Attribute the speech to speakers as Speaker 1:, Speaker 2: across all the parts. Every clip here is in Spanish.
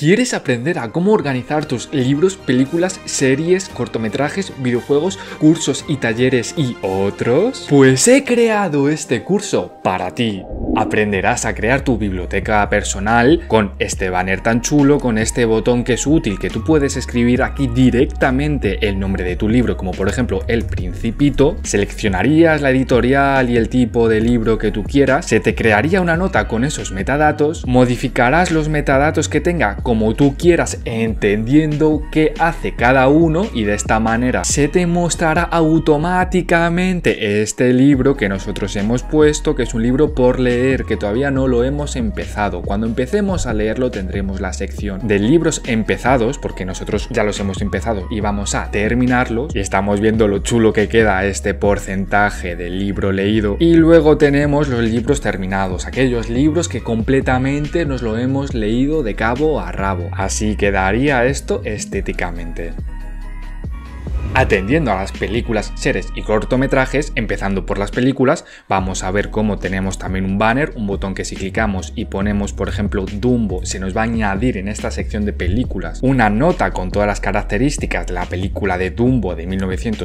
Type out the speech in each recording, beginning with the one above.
Speaker 1: ¿Quieres aprender a cómo organizar tus libros, películas, series, cortometrajes, videojuegos, cursos y talleres y otros? Pues he creado este curso para ti. Aprenderás a crear tu biblioteca personal con este banner tan chulo, con este botón que es útil, que tú puedes escribir aquí directamente el nombre de tu libro, como por ejemplo El Principito. Seleccionarías la editorial y el tipo de libro que tú quieras, se te crearía una nota con esos metadatos, modificarás los metadatos que tenga como tú quieras, entendiendo qué hace cada uno, y de esta manera se te mostrará automáticamente este libro que nosotros hemos puesto, que es un libro por leer, que todavía no lo hemos empezado. Cuando empecemos a leerlo tendremos la sección de libros empezados, porque nosotros ya los hemos empezado y vamos a terminarlos, y estamos viendo lo chulo que queda este porcentaje del libro leído. Y luego tenemos los libros terminados, aquellos libros que completamente nos lo hemos leído de cabo a rabo. Así quedaría esto estéticamente. Atendiendo a las películas, series y cortometrajes, empezando por las películas, vamos a ver cómo tenemos también un banner, un botón que si clicamos y ponemos por ejemplo Dumbo, se nos va a añadir en esta sección de películas una nota con todas las características de la película de Dumbo de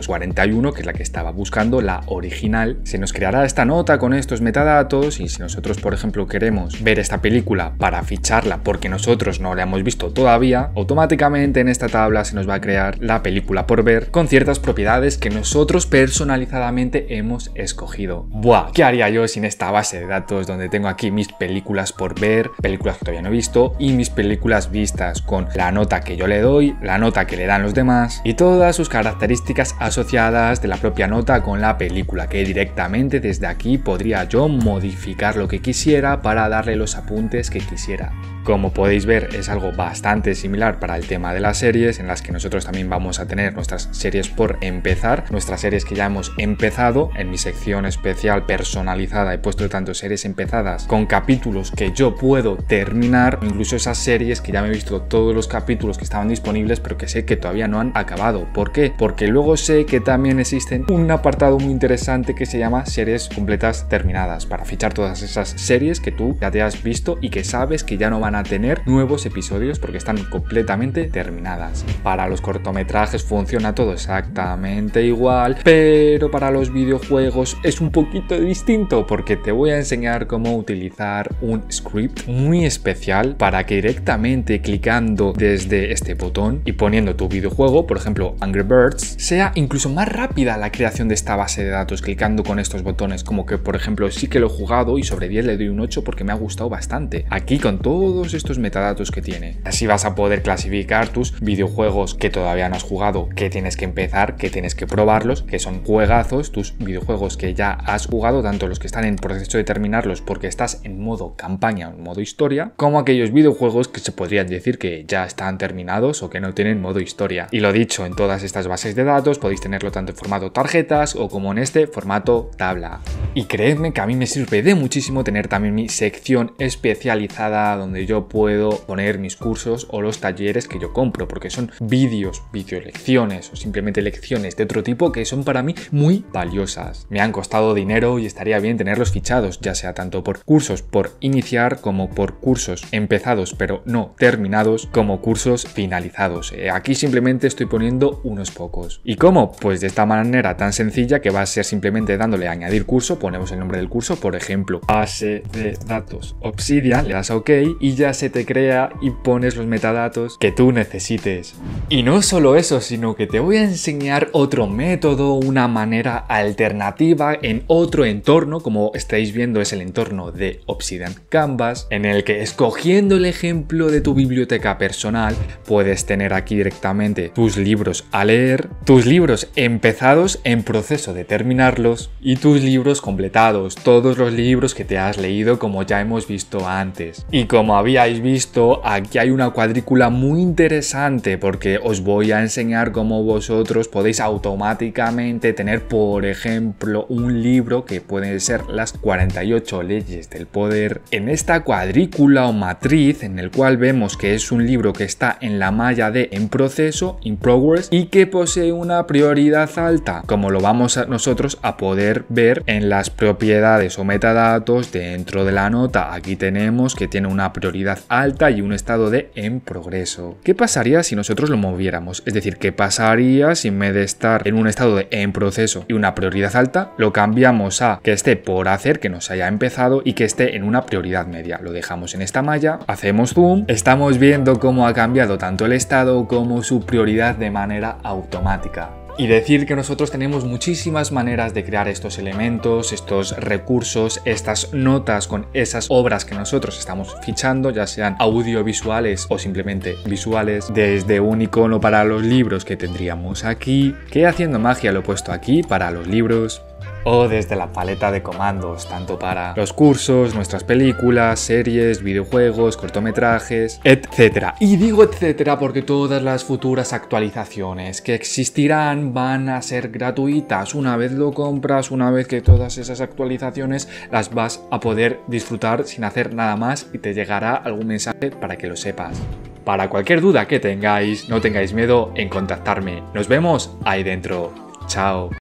Speaker 1: 1941, que es la que estaba buscando, la original. Se nos creará esta nota con estos metadatos, y si nosotros por ejemplo queremos ver esta película para ficharla porque nosotros no la hemos visto todavía, automáticamente en esta tabla se nos va a crear la película por ver con ciertas propiedades que nosotros personalizadamente hemos escogido. ¡Buah! ¿Qué haría yo sin esta base de datos donde tengo aquí mis películas por ver, películas que todavía no he visto, y mis películas vistas con la nota que yo le doy, la nota que le dan los demás y todas sus características asociadas de la propia nota con la película, que directamente desde aquí podría yo modificar lo que quisiera para darle los apuntes que quisiera? Como podéis ver, es algo bastante similar para el tema de las series, en las que nosotros también vamos a tener nuestras series por empezar, nuestras series que ya hemos empezado. En mi sección especial personalizada he puesto tanto series empezadas con capítulos que yo puedo terminar, incluso esas series que ya me he visto todos los capítulos que estaban disponibles pero que sé que todavía no han acabado. ¿Por qué? Porque luego sé que también existen un apartado muy interesante que se llama series completas terminadas, para fichar todas esas series que tú ya te has visto y que sabes que ya no van a tener nuevos episodios porque están completamente terminadas. Para los cortometrajes funciona todo exactamente igual, pero para los videojuegos es un poquito distinto, porque te voy a enseñar cómo utilizar un script muy especial para que directamente clicando desde este botón y poniendo tu videojuego, por ejemplo Angry Birds, sea incluso más rápida la creación de esta base de datos clicando con estos botones. Como que por ejemplo sí que lo he jugado y sobre 10 le doy un 8 porque me ha gustado bastante. Aquí con todos estos metadatos que tiene, así vas a poder clasificar tus videojuegos que todavía no has jugado, que tienes que empezar, que tienes que probarlos, que son juegazos, tus videojuegos que ya has jugado, tanto los que están en proceso de terminarlos porque estás en modo campaña o en modo historia, como aquellos videojuegos que se podrían decir que ya están terminados o que no tienen modo historia. Y lo dicho, en todas estas bases de datos podéis tenerlo tanto en formato tarjetas o como en este formato tabla. Y creedme que a mí me sirve de muchísimo tener también mi sección especializada donde yo puedo poner mis cursos o los talleres que yo compro, porque son vídeos, lecciones o simplemente lecciones de otro tipo que son para mí muy valiosas. Me han costado dinero y estaría bien tenerlos fichados, ya sea tanto por cursos por iniciar como por cursos empezados pero no terminados, como cursos finalizados. Aquí simplemente estoy poniendo unos pocos. ¿Y cómo? Pues de esta manera tan sencilla, que va a ser simplemente dándole a añadir curso, ponemos el nombre del curso, por ejemplo base de datos Obsidian, le das a OK y ya se te crea y pones los metadatos que tú necesites. Y no solo eso, sino que te voy a enseñar otro método, una manera alternativa en otro entorno. Como estáis viendo, es el entorno de Obsidian Canvas, en el que escogiendo el ejemplo de tu biblioteca personal puedes tener aquí directamente tus libros a leer, tus libros empezados en proceso de terminarlos y tus libros completados, todos los libros que te has leído como ya hemos visto antes. Y como habíais visto, aquí hay una cuadrícula muy interesante, porque os voy a enseñar cómo vosotros podéis automáticamente tener, por ejemplo, un libro que puede ser las 48 leyes del poder en esta cuadrícula o matriz, en el cual vemos que es un libro que está en la malla de en proceso, in progress, y que posee una prioridad alta, como lo vamos nosotros a poder ver en las propiedades o metadatos dentro de la nota. Aquí tenemos que tiene una prioridad prioridad alta y un estado de en progreso. ¿Qué pasaría si nosotros lo moviéramos? Es decir, ¿qué pasaría si en vez de estar en un estado de en proceso y una prioridad alta, lo cambiamos a que esté por hacer, que nos haya empezado y que esté en una prioridad media? Lo dejamos en esta malla, hacemos zoom, estamos viendo cómo ha cambiado tanto el estado como su prioridad de manera automática. Y decir que nosotros tenemos muchísimas maneras de crear estos elementos, estos recursos, estas notas con esas obras que nosotros estamos fichando, ya sean audiovisuales o simplemente visuales, desde un icono para los libros que tendríamos aquí, que haciendo magia lo he puesto aquí para los libros, o desde la paleta de comandos, tanto para los cursos, nuestras películas, series, videojuegos, cortometrajes, etc. Y digo etcétera porque todas las futuras actualizaciones que existirán van a ser gratuitas. Una vez lo compras, una vez que todas esas actualizaciones las vas a poder disfrutar sin hacer nada más y te llegará algún mensaje para que lo sepas. Para cualquier duda que tengáis, no tengáis miedo en contactarme. Nos vemos ahí dentro. Chao.